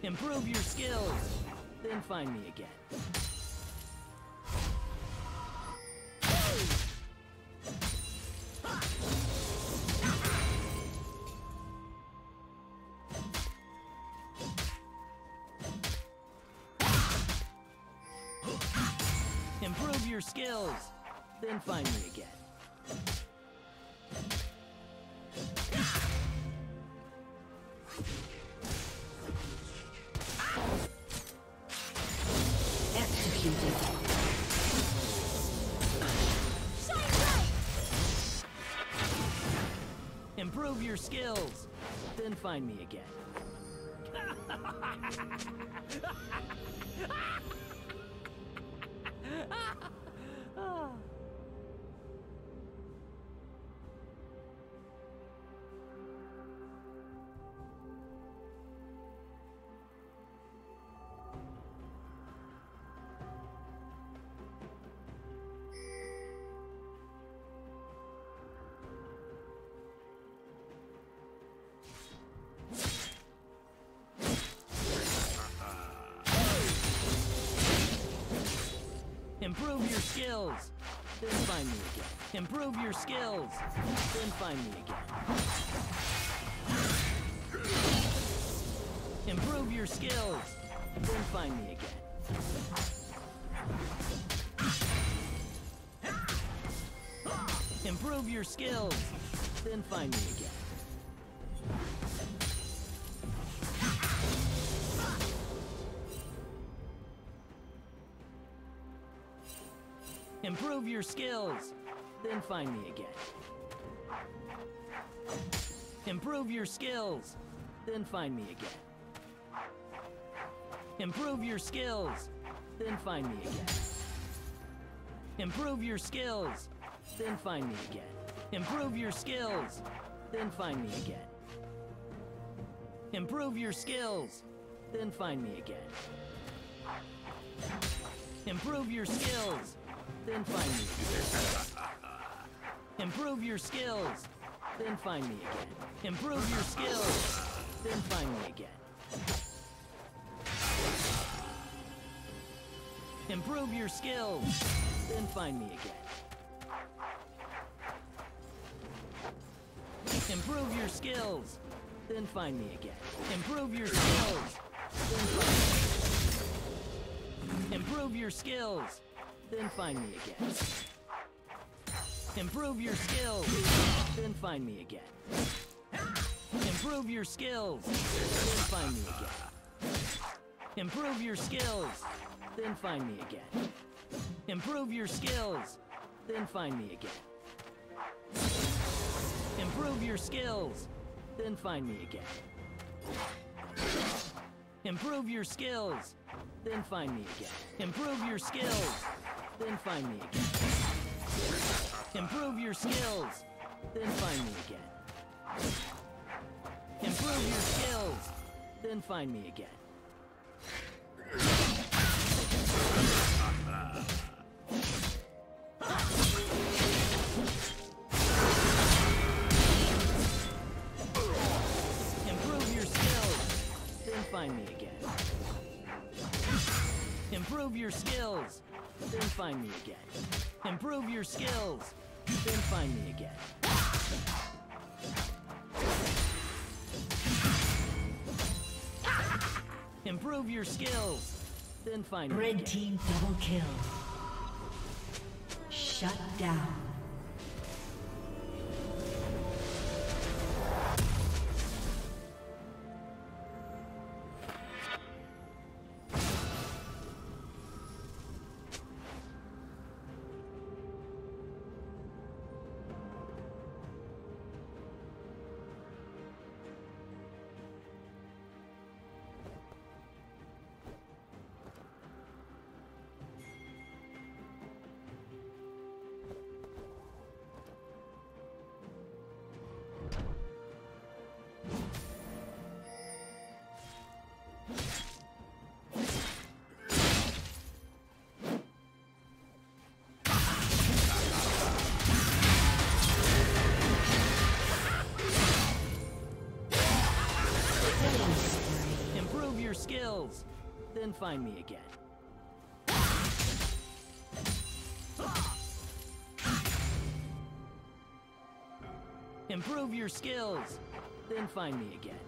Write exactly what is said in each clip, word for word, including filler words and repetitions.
Improve your skills, then find me again. Improve your skills, then find me again. Executed. Shine bright! Improve your skills, then find me again. Improve your skills, then find me again. Improve your skills, then find me again. Improve your skills, then find me again. Improve your skills, then find me again. Improve your skills, then find me again. Improve your skills, then find me again. Improve your skills, then find me again. Improve your skills, then find me again. Improve your skills, then find me again. Improve your skills, then find me again. Improve your skills, then find me again. Improve your skills, then find me again. Improve your skills, then find me again. Improve your skills, then find me again. Improve your skills, then find me again. Improve your skills, then find me again. Improve your skills, then find me again. Improve your skills, then find me again. Improve your skills, then find me again. Improve your skills, then find me again. Improve your skills, then find me again. Improve your skills, then find me again. Improve your skills, then find me again. Improve your skills, then find me again. Improve your skills, then find me again. Improve your skills, then find me again. Improve your skills, then find me again. Improve your skills, then find me again. Improve your skills, then find me again. Improve your skills, then find me again. Red team double kill. Shut down. then find me again. Improve your skills, then find me again.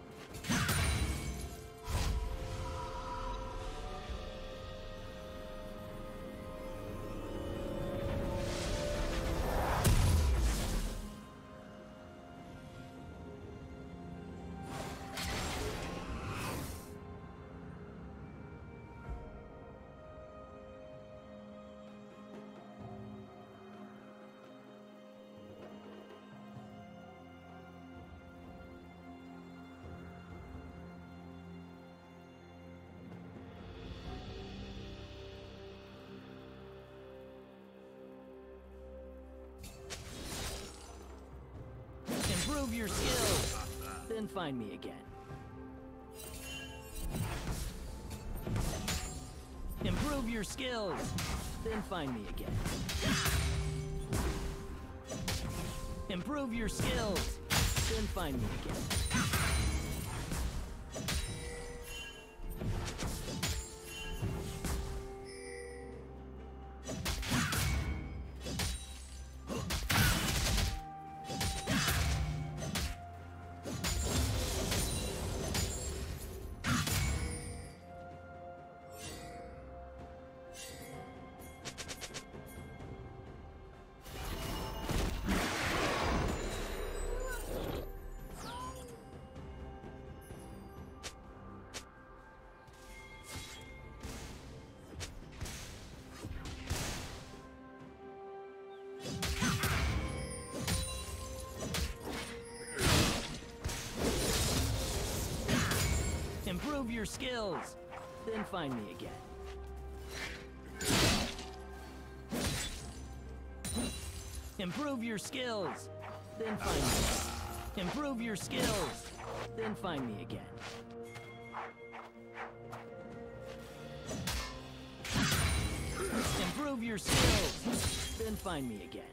Improve your skills, then find me again. Improve your skills, then find me again. Improve your skills, then find me again. Improve your skills, then find me again. Improve your skills, then find me again. Improve your skills, then find me again. Improve your skills, then find me again.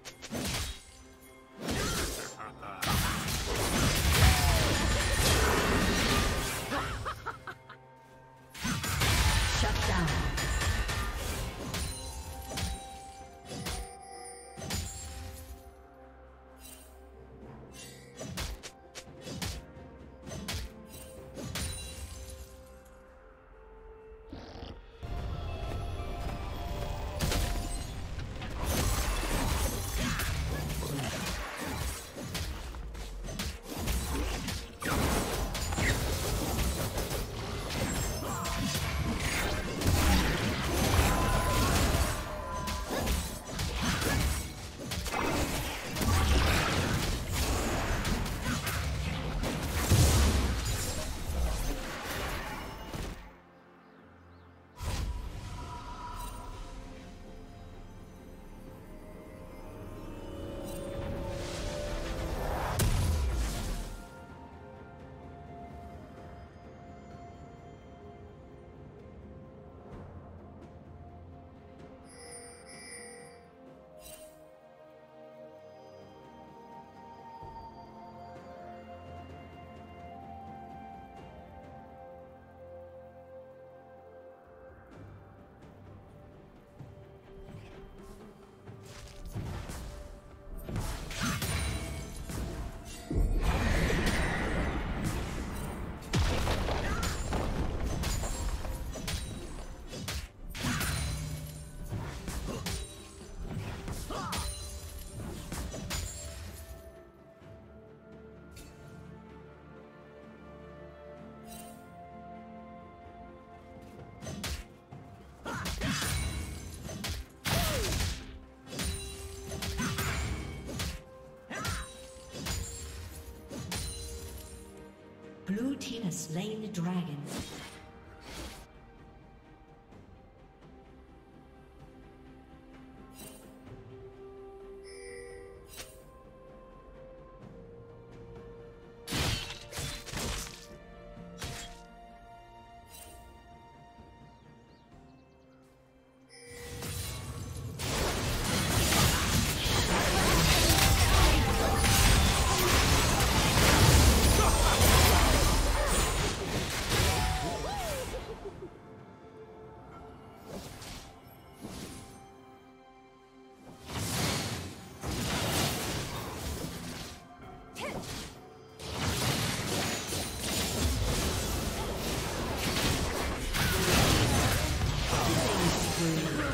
Blue team has slain the dragon.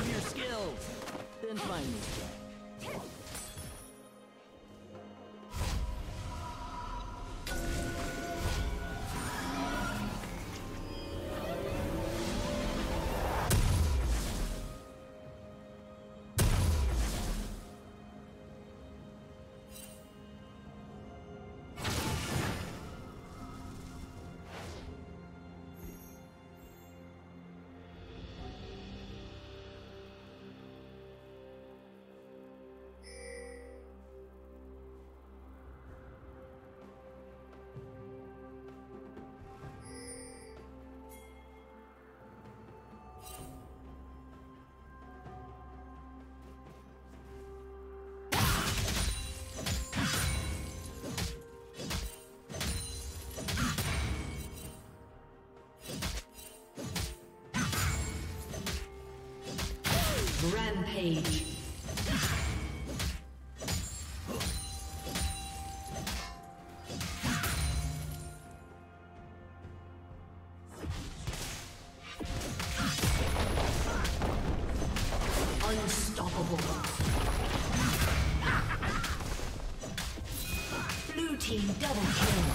Improve your skills, then find me again. Rampage. Unstoppable. Blue team double kill.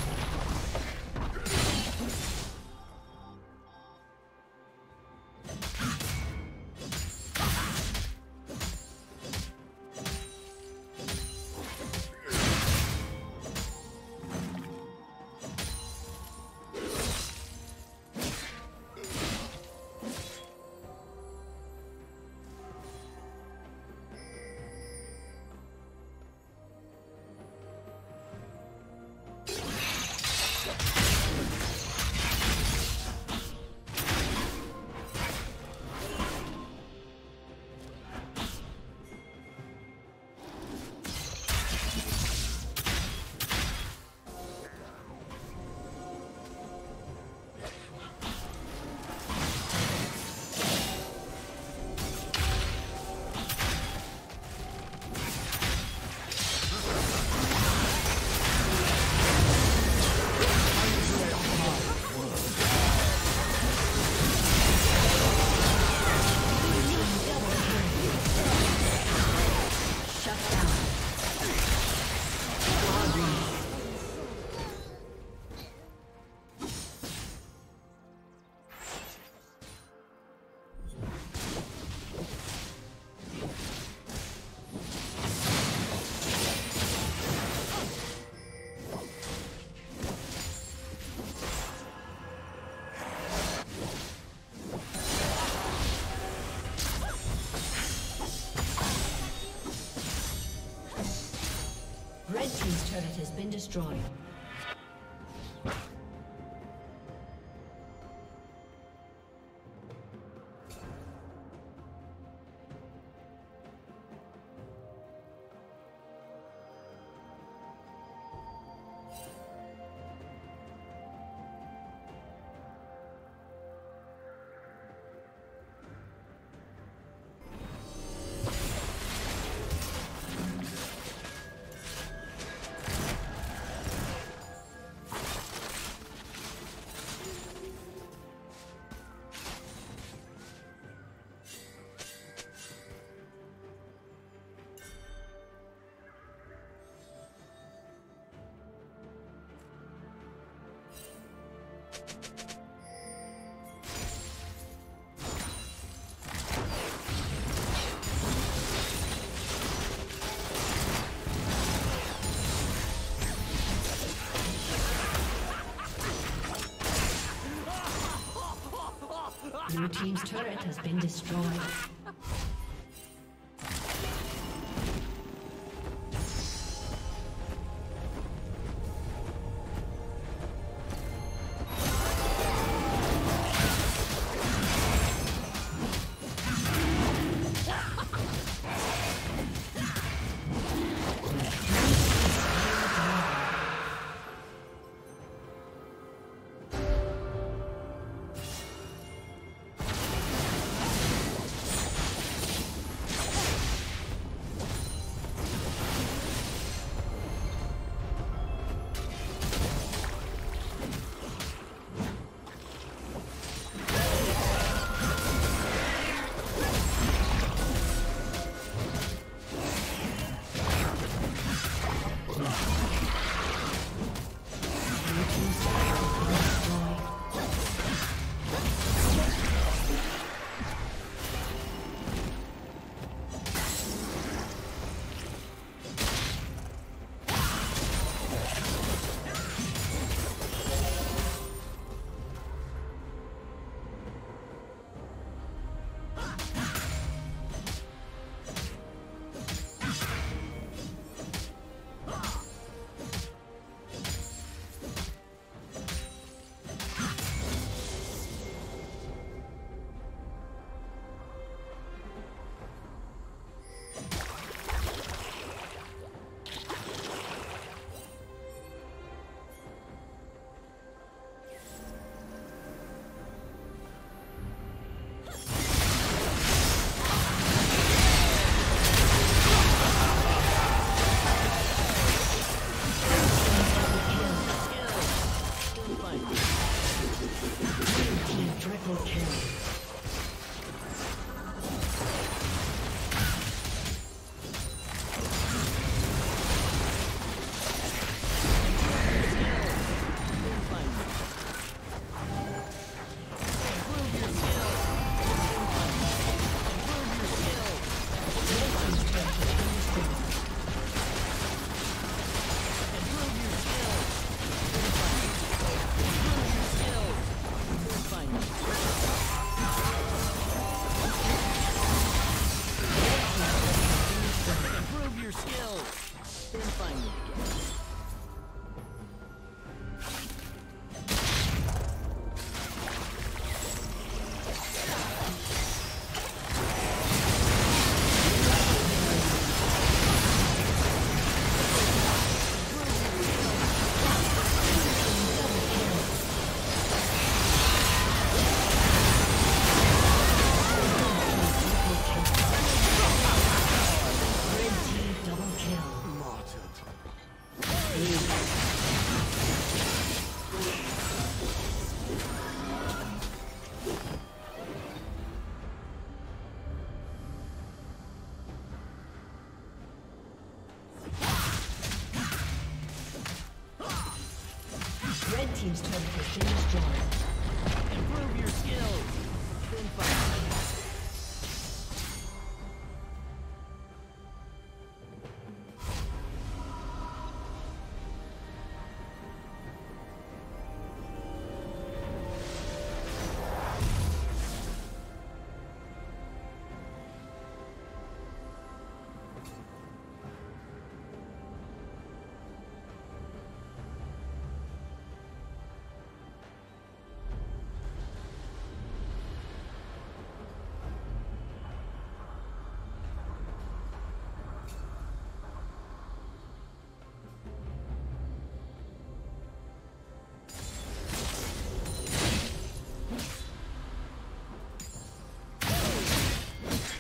Red team's turret has been destroyed. Blue team's turret has been destroyed.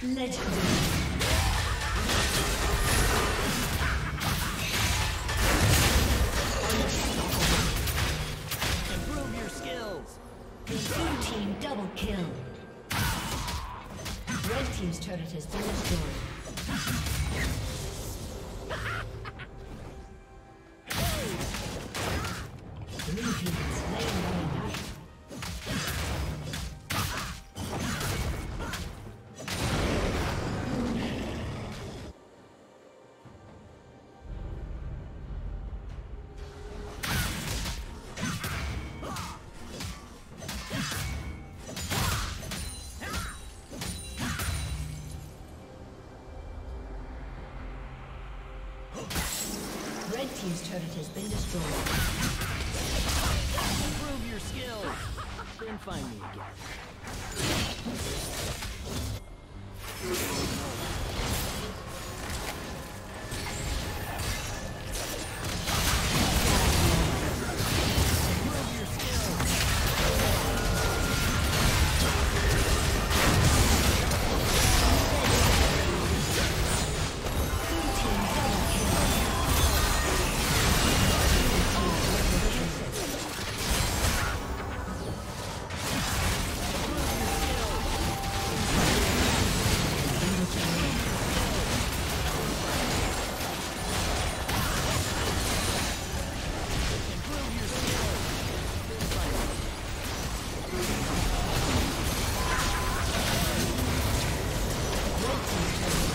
Legendary. Improve your skills. Blue team double kill. Red team's turret has been destroyed. Blue team has slain Baron. Red team's turret has been destroyed. Improve your skills. Then find me again. Improve your skills. Improve your skills. Then find me. Red team's turret